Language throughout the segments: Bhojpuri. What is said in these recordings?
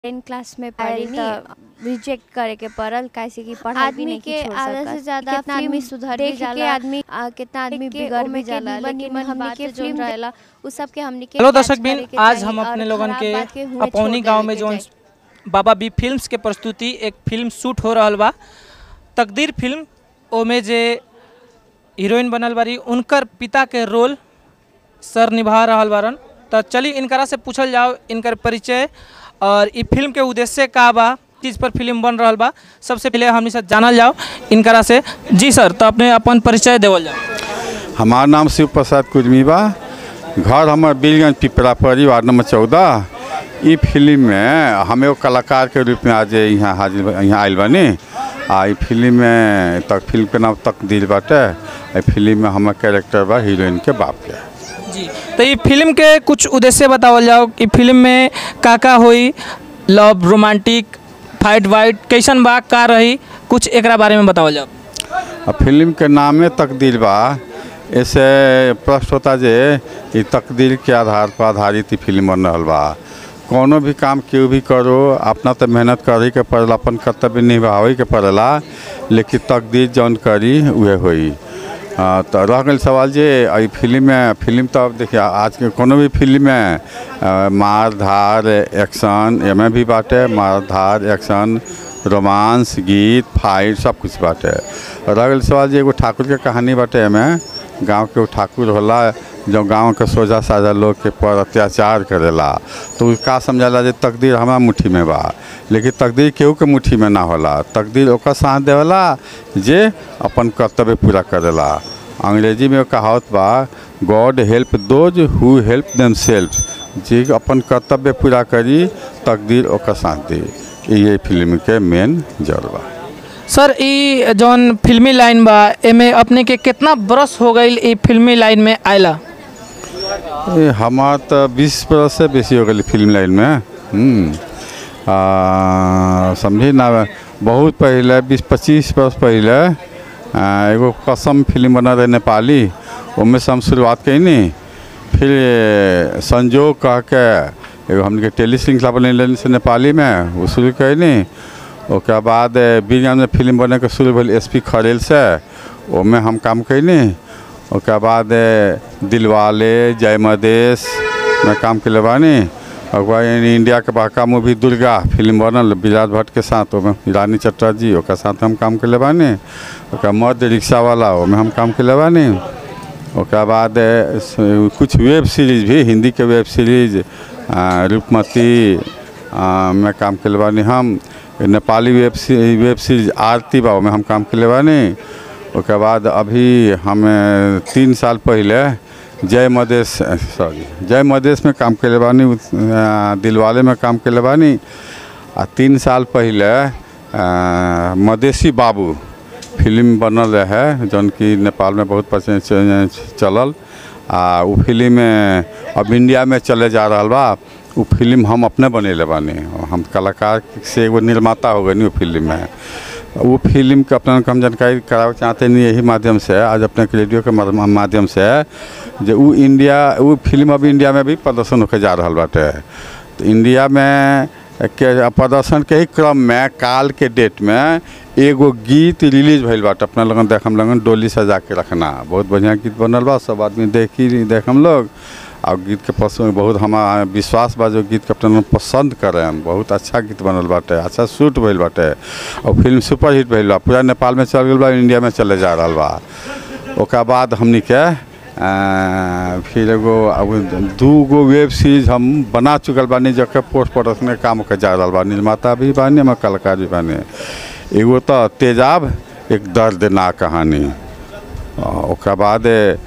10 क्लास में पढ़ी रिजेक्ट करे के पड़ल काहे कि पढ़ाई भी नहीं के आधा से ज्यादा कितना आदमी सुधर भी जाला आदमी कितना आदमी बिगड़ भी जाला लेकिन हमनी के फिल्म रहेला उ सब के हमनी के। हेलो दर्शक बिन, आज हम अपने लोगन के अपौनी गांव में जो बाबा बी फिल्म्स के प्रस्तुति एक फिल्म शूट हो रहल बा। तकदीर फिल्म ओमे जे हीरोइन बनल बारी उनकर पिता के रोल सर निभा रहल बारन। तो चली इनकरा से पूछल जाओ इनकर परिचय और ई फिल्म के उद्देश्य का बा, किस पर फिल्म बन रहल बा। सबसे पहले हमनी से जानल जाओ इनकरा से। जी सर, तो अपने अपन परिचय देवल जाओ। हमार नाम शिव प्रसाद कुर्मी बा, घर हमार बीरगंज पिपरापरी वार्ड नंबर 14। ई फिल्म में हम एगो कलाकार के रूप में आज यहाँ हाजिर यहाँ आयल बानी। ई फिल्म में फिल्म के नाम तकदीर बाटे। ई फिल्म में हमार कैरेक्टर बा हीरोइन के बाप के। जी, तो ये फिल्म के कुछ उद्देश्य बतावल जाओ कि फिल्म में का होई, लव, रोमांटिक, फाइट वाइट कैसन बा, का रही, कुछ एकरा बारे में बतावल जाओ। फिल्म के नामे तकदीर बा, ऐसे प्रश्न होता जे ये तकदीर के आधार पर आधारित फिल्म बन रहल बा। कोनो भी काम क्यों भी करो अपना तो मेहनत करे के पड़ेला, अपन कर्तव्य निभावे के पड़ेला, लेकिन तकदीर जौन करी उहे होई। तो रह गई सवाल जे फिल्म तो देखिए आज के कोनो भी फिल्म में मार धार एक्शन एमे भी बाटे, मार धार एक्शन रोमांस गीत फाइट सब कुछ बाटे। रह गई सवाल जे एगो ठाकुर के कहानी बाटे। एमे गांव के ठाकुर होला जो गांव के सोजा साजा लोग के पर अत्याचार करेला, तो का समझाला जे तकदीर हमारा मुट्ठी में बा, लेकिन तकदीर केहू के मुट्ठी में ना होला। तकदीर ओकर साथ देवला जे अपन कर्तव्य पूरा करेला। अंग्रेजी में कहावत बा, गॉड हेल्प दोज हु हेल्प देमसेल्व्स। जे अपन कर्तव्य पूरा करी तकदीर ओकर साथ दी। ये फिल्म के मेन जड़ बा। सर, ई जौन फिल्मी लाइन बा एमे अपने के कितना बरस हो गई ई फिल्मी लाइन में आयला? हमार तो 20 बरस से बेसी हो गई फिल्म लाइन में। समझी ना, बहुत पहले 20-25 बरस पहले एगो कसम फिल्म बना रहे नेपाली, उनमें से हम शुरुआत कैनी। फिर संजोग कह के एगो हमने टेली श्रृंखला बने से नेपाली में वो शुरू कैनी। उसके बाद बीरगंज में फिल्म बने के शुरू भल SP खरेल से, ओमे हम काम कैनी। उसके बाद दिलवाले जय मदेश में काम के बानी। और इंडिया के बड़का मूवी दुर्गा फिल्म बनल विराट भट्ट के साथ, ओमे रानी चटर्जी ओकर साथ हम काम के बानी। उसके मध्य रिक्शा वाला ओमे हम काम के बानी। उसके बाद कुछ वेब सीरीज भी, हिंदी के वेब सीरीज रूपमती में काम के बानी। हम नेपाली वेब सीरीज आरती बा में हम काम के बानी। उसके बाद अभी हम 3 साल पहले जय मदेश में काम के बानी, दिलवाले में काम के बानी। 3 साल पहले मदेशी बाबू फिल्म बनल है जौन कि नेपाल में बहुत पसंद चलल। वो फिल्म अब इंडिया में चले जा रहा बा। वो फिल्म हम अपने बनेले बानी, हम कलाकार से एगो निर्माता हो गए वो फिल्म में। वो फिल्म के अपना हम जानकारी करावे चाहते नहीं, यही माध्यम से आज अपने रेडियो के माध्यम से जो वो फिल्म अभी इंडिया में भी प्रदर्शन होकर जा रहा बाटे। तो इंडिया में के प्रदर्शन के ही क्रम में काल के डेट में एगो गीत रिलीज भइल बाटे। अपना लगन देख हम लगन डोली सजा के रखना, बहुत बढ़िया गीत बनल बा, सब आदमी देख हम लोग। और गीत के पसंद बहुत हमारा विश्वास बा जो गीत के अपना पसंद करें। बहुत अच्छा गीत बनल बाटे, अच्छा शूट भइल बाटे और फिल्म सुपर हिट भइल बा, पूरा नेपाल में चल गई बा, इंडिया में चले जा रहा बा। ओकर बाद हमनी के फिर एगो 2 वेब सीरीज हम बना चुकल बानी जबकि पोस्ट प्रोडक्शन के काम होकर जा रहा बा। निर्माता भी बानी, हम कलाकार भी बानी। एगो तो तेजाब एक दर्दनाक कहानी। ओकर बाद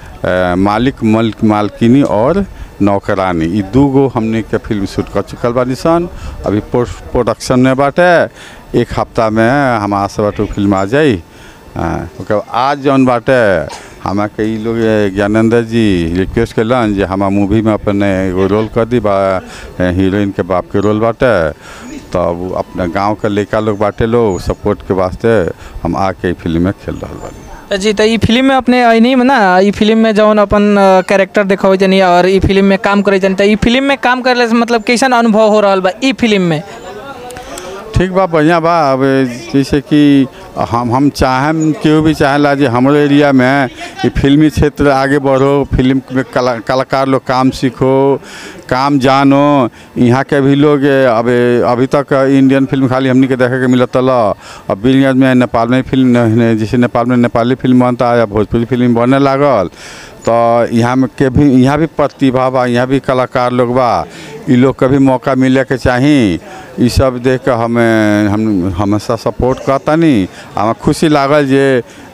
मालकिनी और नौकरानी, ये 2 हमने के फिल्म शूट कर चुकल बानी सन। अभी पोस्ट प्रोडक्शन में बाटे, 1 हफ्ता में हमारा सब फिल्म आ जाई। आज जौन बाटे हमारा कई लोग ज्ञानेंद्र जी रिक्वेस्ट कलन जे हमारा मूवी में अपने एगो रोल कर दी बा, हीरोइन के बाप के रोल बाटे। तब अपने गांव के लड़का लोग बाटे लोग सपोर्ट के वास्ते हम आके फिल्म में खेल रहा बानी। जी, तो ये फिल्म में अपने नहीं ना, ये फिल्म में जौन अपन कैरेक्टर देखावे जानी और ये फिल्म में काम करे जानी, तो ये फिल्म में काम करले से मतलब कैसन अनुभव हो रहा बा ई फिल्म में? ठीक बा, बढ़िया बा। अब जैसे कि हम चाहें, केहू भी चाहेला जे हमारे एरिया में ये फिल्मी क्षेत्र आगे बढ़ो, फिल्म में कलाकार लोग काम सीखो, काम जानो। यहाँ के भी लोग अब अभी तक इंडियन फिल्म खाली हमनी के देखे के मिलत ला। अब बिलियन में नेपाल में फिल्म, जैसे नेपाल में नेपाली फिल्म बनता है या भोजपुरी फिल्म बनने लागल, तो यहाँ भी प्रतिभा बा, यहाँ भी कलाकार लोग बा। ये लोग का भी मौका मिले के चाहिए। ये सब देख कर हम हमेशा सपोर्ट करता नहीं। हमें खुशी लागल जे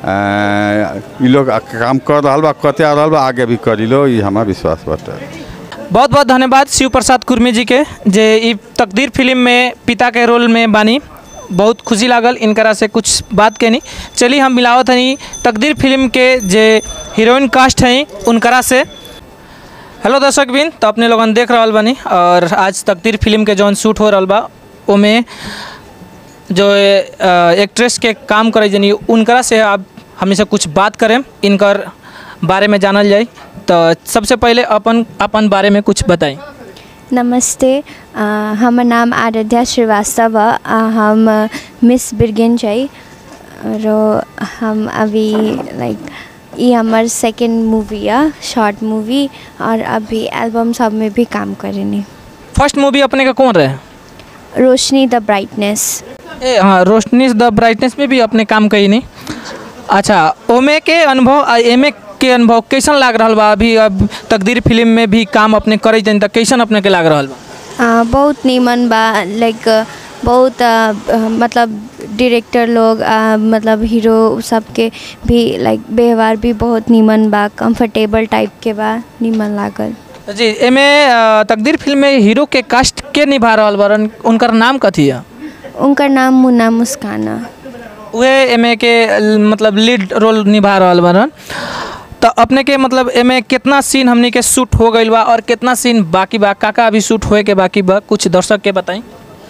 ये लोग काम कर रहा बा, करते आ रहा बा, आगे भी करी लो, ये हमारा विश्वास बाटे। बहुत बहुत धन्यवाद शिव प्रसाद कुर्मी जी के जे ई तकदीर फिल्म में पिता के रोल में बानी। बहुत खुशी लागल इनकरा से कुछ बात कहनी। चलिए हम मिलावत हनी तकदीर फिल्म के जे हीरोइन कास्ट हैं उनकरा से। हेलो दर्शक बिन, तो अपने लोगन देख रहा बानी और आज तकदीर फिल्म के जौन शूट हो रहा बा ओमे जो एक्ट्रेस के काम करे जनी उनकरा से आप हमेशा कुछ बात करें, इनकर बारे में जानल जाए। तो सबसे पहले अपन बारे में कुछ बताएं। नमस्ते, हमार नाम आराध्या श्रीवास्तव। हम मिस बिरगेन चाहिए और हम अभी ये हमार सेकेंड मूवी है, शॉर्ट मूवी, और अभी एल्बम सब में भी काम करेंगे। फर्स्ट मूवी अपने का कौन रहे? Roshni the brightness. हाँ, रोशनी द ब्राइटनेस में भी अपने काम कही नहीं। अच्छा, ओमे के अनुभव एमे के अनुभव कैसन लाग रहा बा? अभी अब तकदीर फिल्म में भी काम अपने करे जन, त कैसन अपने के लाग रहा बा? बहुत नीमन बा। बहुत मतलब डायरेक्टर लोग मतलब हीरो सबके भी व्यवहार भी बहुत नीमन बा, कंफर्टेबल टाइप के बा, नीमन लागल जी। एमे तकदीर फिल्म में हीरो के कास्ट के निभा रहा बा, उनकर नाम कथी है? उनकर नाम मुन्ना मुस्काना। वे एमे के मतलब लीड रोल निभा रहा बा। तो अपने के मतलब एमे कितना सीन हमने के शूट हो गई बा और कितना सीन बाकी बा, काका अभी शूट होए के बाकी बा, कुछ दर्शक के बताएं।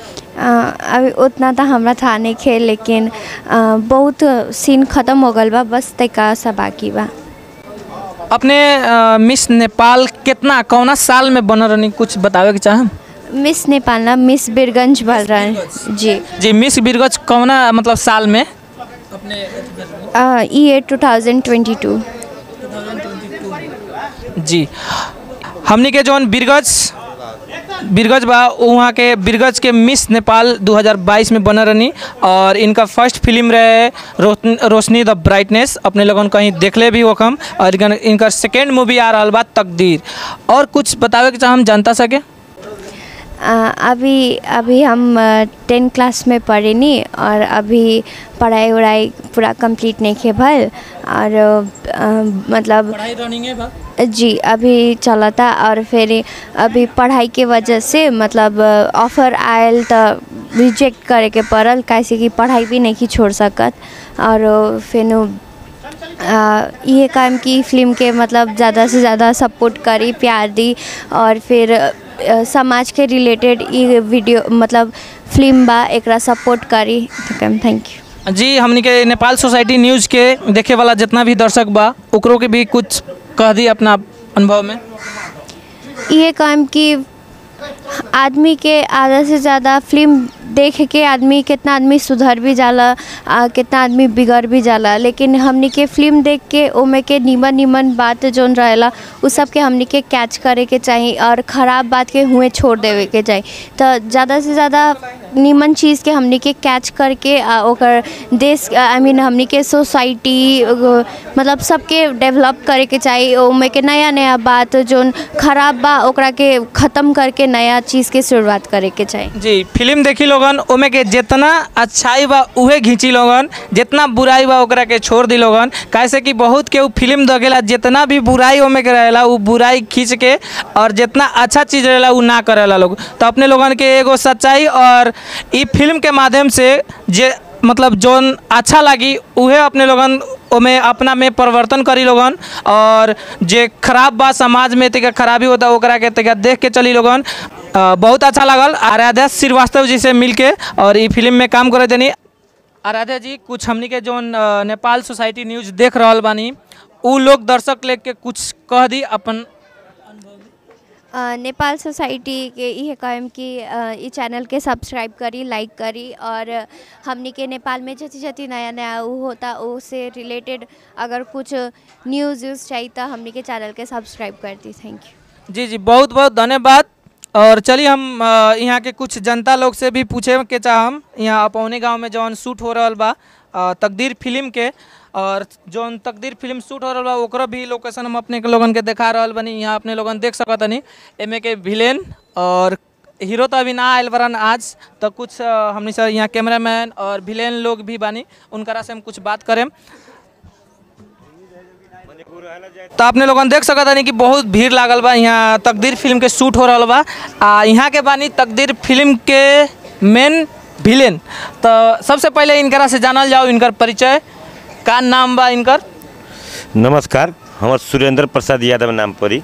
अभी उतना तो हमरा था नहीं खे, लेकिन बहुत सीन ख़त्म हो गल बा, बस तैका सा बाकी बा। अपने मिस नेपाल कितना कौना साल में बन रही, कुछ बतावे के चाहे? मिस नेपाल ना, मिस बीरगंज बन रहा है जी। जी, मिस बीरगंज कौना मतलब साल में? अपने ये 2022 जी। हमनी के जौन बीरगंज बा वहाँ के बीरगंज के मिस नेपाल 2022 में बना रही और इनका फर्स्ट फिल्म रहे रोशनी द ब्राइटनेस। अपने लोगों कहीं देखले भी होखम। और इनका सेकेंड मूवी आ रहा बा तकदीर। और कुछ बतावे के चाहे हम जानता सके? अभी हम 10 क्लास में पढ़े नी और अभी पढ़ाई वढ़ाई पूरा कंप्लीट नहीं खे भल और मतलब पढ़ाई रनिंग है बा जी अभी चला था। और फिर अभी पढ़ाई के वजह से मतलब ऑफ़र आयल तो रिजेक्ट करे के पड़ल, कैसे कि पढ़ाई भी नहीं छोड़ सकत। और फिर ये काम की फिल्म के मतलब ज़्यादा से ज़्यादा सपोर्ट करी, प्यार दी। और फिर समाज के रिलेटेड ये वीडियो मतलब फिल्म बा, एकरा सपोर्ट करी। थैंक यू जी। हमनी के नेपाल सोसाइटी न्यूज़ के देखे वाला जितना भी दर्शक बा ओकरो के भी कुछ कह दी अपना अनुभव में। ये काम कि आदमी के आधा से ज़्यादा फिल्म देख के आदमी कितना आदमी सुधर भी जाला, कितना आदमी बिगड़ भी जाला। लेकिन हमनी के फिल्म देख के ओमे के नीमन बात जोन रहेला उस सब के हमनी के कैच करे के चाहिए और ख़राब बात के हुए छोड़ देवे के चाहिए। तो ज़्यादा से ज़्यादा नीमन चीज़ के हमनी के कैच करके ओकर देश हमनी के सोसाइटी मतलब सबके डेवलप करे के चाहिए। ओमे के नया बात जोन खराब बा ओकरा के ख़त्म करके नया चीज़ के शुरुआत करे के चाहिए। जी, फिल्म देखी लोगन ओमे के जितना अच्छाई बा उहे घींची लोगन, जितना बुराई बा ओकरा के छोड़ दी लोगन। कैसे कि बहुत के फिल्म देखेला जितना भी बुराई ओमे के रहेला वो बुराई खींच के और जितना अच्छा चीज़ रहेला वो ना करेला लोग। तो अपने लोगन के एगो सच्चाई और ई फिल्म के माध्यम से जे मतलब जोन अच्छा लगी उहे अपने लोगन ओमे अपना में परिवर्तन करी लोगन। और जे खराब बा समाज में तक खराबी होता ओकरा के तक देख के चली लोगन। बहुत अच्छा लगल आराध्या श्रीवास्तव जी से मिलके और ये फिल्म में काम करे देनी। आराध्या जी, कुछ हमनी के जोन नेपाल सोसाइटी न्यूज़ देख रहा बानी उ लोग दर्शक लेके कुछ कह दी अपन। नेपाल सोसाइटी के ये कहम कि ई चैनल के सब्सक्राइब करी, लाइक करी और हमनी के नेपाल में जति जति नया नया वो होता उससे रिलेटेड अगर कुछ न्यूज़ चाहिए तो हमनी के चैनल के सब्सक्राइब करती। Thank you. जी जी, बहुत बहुत धन्यवाद। और चलिए हम यहाँ के कुछ जनता लोग से भी पूछे के चाहम यहाँ अपौनी गाँव में जौन शूट हो रहा बा तकदीर फिल्म के, और जौन तकदीर फिल्म शूट हो रहा बा ओकरा भी लोकेशन हम अपने के लोगन के दिखा रहा बनी। यहाँ अपने लोगन देख सकतनी एमे के विलेन और हीरो तो अभी ना आयल बरन आज, तो कुछ हमनी से यहाँ कैमरामैन और विलेन लोग भी बानी, उनकरा से हम कुछ बात करें। तो आपने लोगन देख सकतनी कि बहुत भीड़ लागल बा यहाँ तकदीर फिल्म के शूट हो रहा बा। यहाँ के बानी तकदीर फिल्म के मेन विलेन। तो सबसे पहले इनकरा से जानल जाओ इनकर परिचय, का नाम बा इनकर? नमस्कार, हमार सुरेंद्र प्रसाद यादव नाम पड़ी।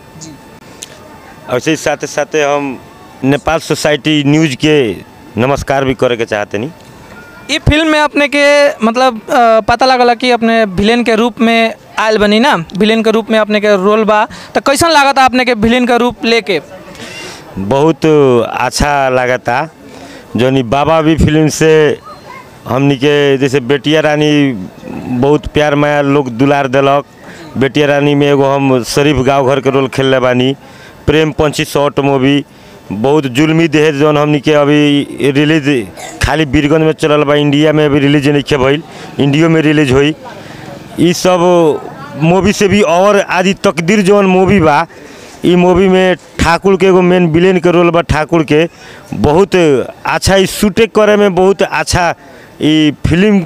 ऐसे ही साथ साथ हम नेपाल सोसाइटी न्यूज़ के नमस्कार भी करे के चाहते नहीं। ये फिल्म में अपने के मतलब पता लगला कि अपने विलेन के रूप में आयल बनी ना, विलेन के रूप में अपने के रोल बा, तो कैसन लागता अपने के विलेन का रूप लेके? बहुत अच्छा लागता। जोनी बाबा भी फिल्म से हमनी के जैसे बेटिया रानी बहुत प्यार माया लोग दुलार दिलक। बेटिया रानी में एगो हम शरीफ गाँव घर के रोल खेलने बानी। प्रेम पंछी शॉर्ट मूवी बहुत जुल्मी दहेज जौन हमनी के अभी रिलीज खाली बीरगंज में चलल बा, इंडिया में अभी रिलीज नहीं के भइल, इंडियो में रिलीज हुई। ये सब मूवी से भी और आज तकदीर जौन मूवी बा, ई मूवी में ठाकुर के एगो मेन विलेन के रोल बा। ठाकुर के बहुत अच्छा शूटिंग करे में बहुत अच्छा, ये फिल्म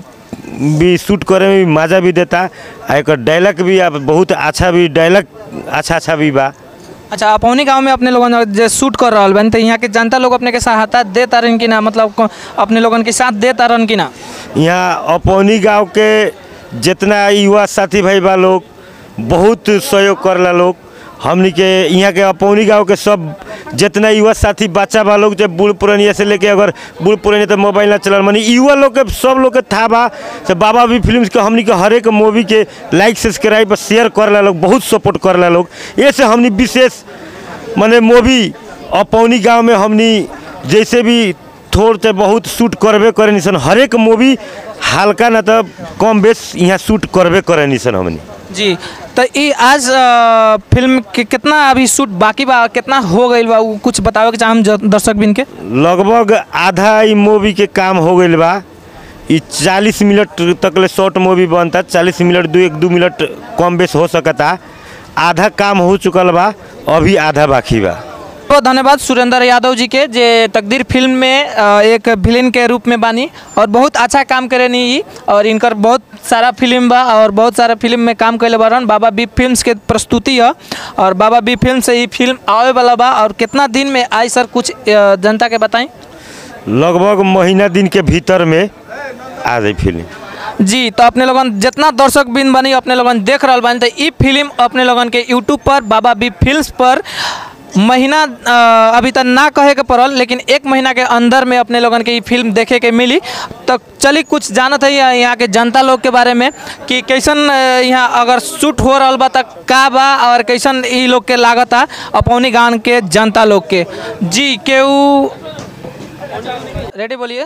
भी शूट करे में भी मज़ा भी देता। एक डायलॉग भी बहुत अच्छा भी डायलॉग अच्छा भी बा। अच्छा, अपौनी गांव में अपने लोगन जो शूट कर रहा बन तो यहाँ के जनता लोग अपने के सहायता देता रहन कि ना, मतलब अपने लोगन के साथ देता रहन कि ना? यहाँ अपौनी गांव के जितना युवा साथी भाई बा लोग बहुत सहयोग करला लोग। हमनी के यहाँ के अपौनी गांव के सब जितना युवा साथी बच्चा बा लोग, जब बूढ़ पुरानिया से लेके अगर बूढ़ पुरानिया तो मोबाइल ना चलल मानी युवा लोग के सब लोग के था बा से बाबा भी फिल्म के हमनी के हर एक मूवी के लाइक सब्सक्राइब शेयर करला लोग, बहुत सपोर्ट करला लोग। ये से हमनी विशेष माने मूवी अपौनी गांव में हमनी जैसे भी थोड़ से बहुत शूट करबे करे निसन, हर एक मूवी हल्का ना तो कम बेस यहाँ शूट करबे करे निसन हमनी। जी, तो ये आज फिल्म के कितना अभी शूट बाकी बा, कितना हो गई बा, वो कुछ बतावे के चाहम दर्शक बिन के? लगभग आधा ई मूवी के काम हो गई बा। ये 40 मिनट तक ले शॉर्ट मूवी बनता, 40 मिनट 2 मिनट कम बेस हो सकता। आधा काम हो चुकल बा, अभी आधा बाकी बा। बहुत धन्यवाद सुरेंद्र यादव जी के जे तकदीर फिल्म में एक विलेन के रूप में बानी और बहुत अच्छा काम करे नहीं, और इनकर बहुत सारा फिल्म बा और बहुत सारा फिल्म में काम कैले बारन। बाबा बी फिल्म्स के प्रस्तुति है और बाबा बी फिल्म से ही फिल्म आवे वाला बा। और कितना दिन में आई सर, कुछ जनता के बताएं? लगभग महीना दिन के भीतर में आ जाए फिल्म। जी, तो अपने लोगन जितना दर्शक बिन बनी अपने लोगन देख रहा बानी, तो ये फिल्म अपने लोगन के यूट्यूब पर बाबा बी फिल्म्स पर महीना अभी तक ना कहे के पड़ल, लेकिन 1 महीना के अंदर में अपने लोगन के ये फिल्म देखे के मिली। तो चलिए कुछ जानत है यहाँ के जनता लोग के बारे में कि कैसन यहाँ अगर शूट हो रहा बा तक का बा और कैसन ये लोग के लागत है अपौनी गांव के जनता लोग के। जी, केहू रेडी बोलिए।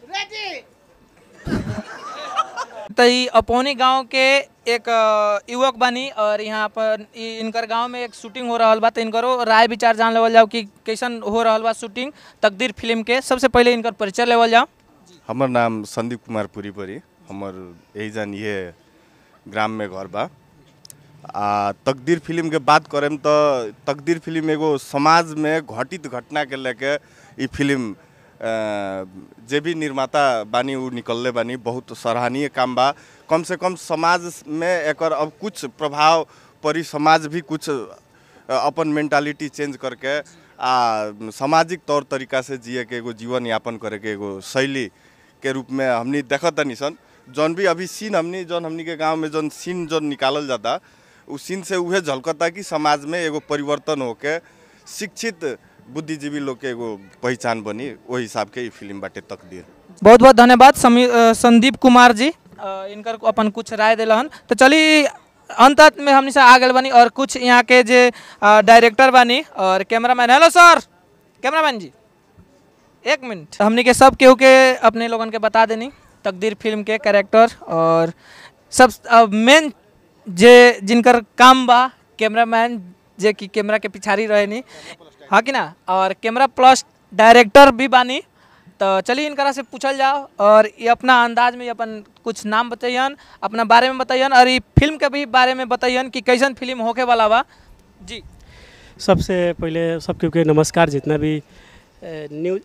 तो ये अपौनी गांव के एक युवक बानी और यहाँ पर इनकर गांव में एक शूटिंग हो रहा बा, तो इनकरो राय विचार जान लेवल जाओ कि कैसन हो रहा बा शूटिंग तकदीर फिल्म के। सबसे पहले इनकर परिचय लेवल जाओ। हमार नाम संदीप कुमार पुरी परी, हमार यही जान ये ग्राम में घर बा। तकदीर फिल्म के बात करें तो तकदीर फिल्म एगो समाज में घटित घटना के लेके ये फिल्म जे भी निर्माता बानी वो निकलले बानी, बहुत सराहनीय काम बा। कम से कम समाज में एकर अब कुछ प्रभाव पड़ी, समाज भी कुछ अपन मेंटालिटी चेंज करके सामाजिक तौर तरीका से जिए के एगो जीवन यापन करे के एगो शैली के रूप में हमनी देखत निसन। जौन भी अभी सीन हमनी के गांव में जौन सीन जौन निकालल जाता, उस सीन से उहे झलकता कि समाज में एगो परिवर्तन होके शिक्षित बुद्धिजीवी लोग के एगो पहचान बनी, वही हिसाब के फिल्म बाटे तकदीर। बहुत बहुत धन्यवाद संदीप कुमार जी, इनकर अपन कुछ राय दिलन। तो चलिए अंत में हमने से आ गए बानी और कुछ यहाँ के जे डायरेक्टर बानी और कैमरामैन। हेलो सर, कैमरामैन जी एक मिनट, हमने के सब केहू के अपने लोगन के बता देनी तकदीर फिल्म के कैरेक्टर और सब मेन जे जिनकर काम बा कैमरामैन जे कि कैमरा के पिछाड़ी रहे नी, हाँ कि ना, और कैमरा प्लस डायरेक्टर भी बानी। तो चलिए इनकरा से पूछल जाओ और ये अपना अंदाज में अपन कुछ नाम बताइए, अपना बारे में बताइए और ये फिल्म के भी बारे में बताइए कि कैसन फिल्म होके वाला बा जी। सबसे पहले सबके नमस्कार, जितना भी न्यूज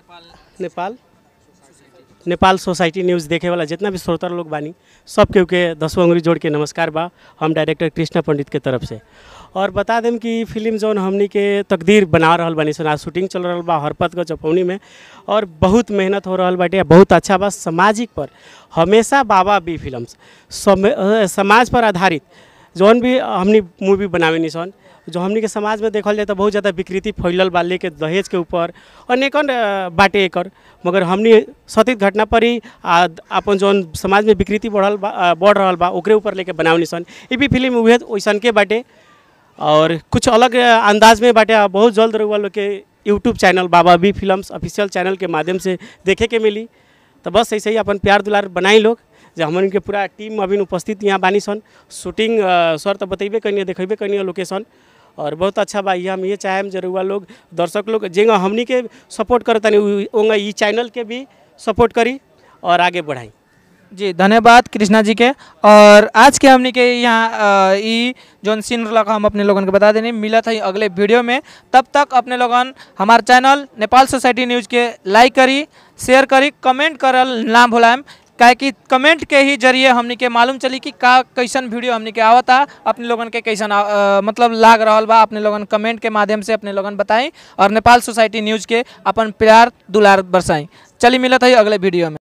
नेपाल सोसाइटी न्यूज़ देखे वाला जितना भी श्रोता लोग बानी सबके 10 अंगुरी जोड़ के नमस्कार बा हम डायरेक्टर कृष्णा पंडित के तरफ से। और बता दें कि फिल्म जौन हमनी के तकदीर बना रहा बानी सन, आज शूटिंग चल रहा बा हरपत के चपौनी में और बहुत मेहनत हो रहा बाटे, बहुत अच्छा बा। सामाजिक पर हमेशा बाबा बी फिल्म्स समाज पर आधारित जौन भी हमनी मूवी बनावे नी सन, जो हमनी के समाज में देखल जाए तो बहुत ज़्यादा विकृति फैलल बा, लेके दहेज के ऊपर अनेकन बाटे एकर, मगर हमनी सतीत घटना पर ही अपन जौन समाज में विकृति बढ़ रहा बा ओकरे ऊपर लेके बनावनी सन। ये भी फिल्म उहे वैसन के बाटे और कुछ अलग अंदाज में बाटे। बहुत जल्द रहुआ लोग के YouTube channel Baba B films official channel के माध्यम से देखे के मिली। तो बस ऐसे ही अपन प्यार दुलार बनाई लोग, जो हमन के पूरा टीम अभी उपस्थित यहाँ बानी सन। शूटिंग सर तो बतेबे करिए, देखेबे करिए लोकेशन और बहुत अच्छा बा। ये हम ये चाहें जरूर लोग दर्शक लोग जेंगा हमनी के सपोर्ट करता नहीं ओंगा ये चैनल के भी सपोर्ट करी और आगे बढ़ाई जी। धन्यवाद कृष्णा जी के। और आज के हमनी के यहाँ जोन सीन लगा हम अपने लोगन के बता देनी, मिला था अगले वीडियो में। तब तक अपने लोगन हमारे चैनल नेपाल सोसाइटी न्यूज़ के लाइक करी, शेयर करी, कमेंट करल ना भुलाएम, काहे कि कमेंट के ही जरिए हमनी के मालूम चली कि का कैसन वीडियो हमनी के आवता, अपने लोगन के कैसन मतलब लाग रहा बा। अपने लोगन कमेंट के माध्यम से अपने लोगन बताएं और नेपाल सोसाइटी न्यूज़ के अपन प्यार दुलार बरसाएं। चलिए मिलत है अगले वीडियो में।